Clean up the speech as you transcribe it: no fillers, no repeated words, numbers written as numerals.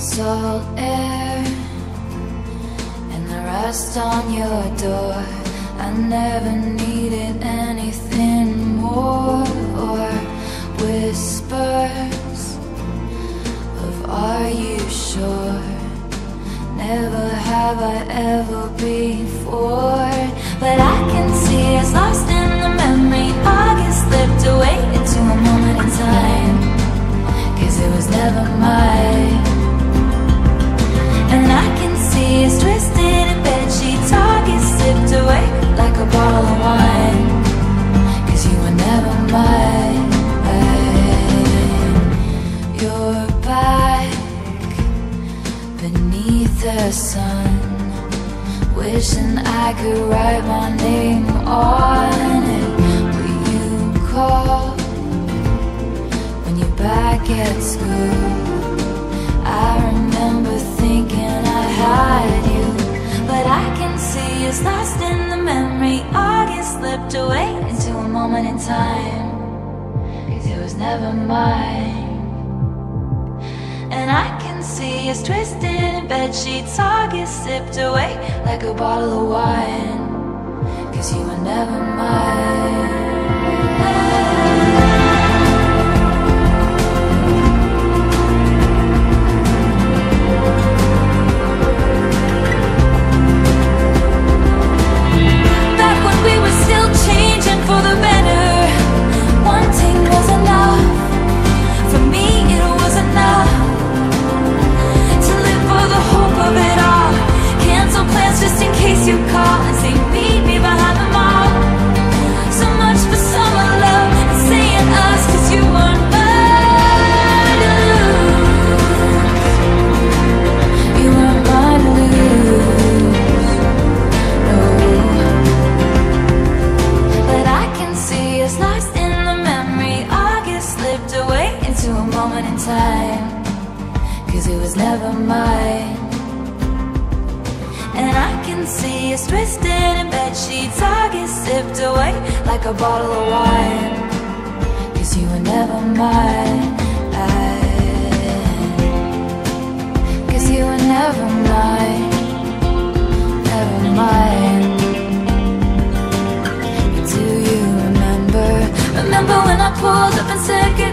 salt air and the rust on your door. I never needed anything more, or whispers of "Are you sure?" Never have I ever before. But I can see us lost in the memory. August slipped away into a moment in time, 'cause it was never mine. And I can see us twisted in bedsheets. August slipped away like a bottle of wine, 'cause you were never mine. You're back beneath the sun, wishing I could write my name on it. Will you call when you're back at school? I remember thinking I had you, but I can see us lost in the memory. August slipped away into a moment in time, 'cause it was never mine. And I can see us twisted in bedsheets. August sipped away like a bottle of wine, 'cause you were never mine. Back when we were still changing for the better, wanting was enough. For me it was enough the hope of it all. Cancel plans just in case you call and say meet me behind the mall. So much for summer love and saying us, 'cause you weren't mine to lose. You weren't mine to lose, no. But I can see us lost in the memory. August slipped away into a moment in time, 'cause it was never mine. And I can see us twisted in bedsheets. August sipped away like a bottle of wine, 'cause you were never mine. 'Cause you were never mine, never mine. But do you remember when I pulled up and said goodbye?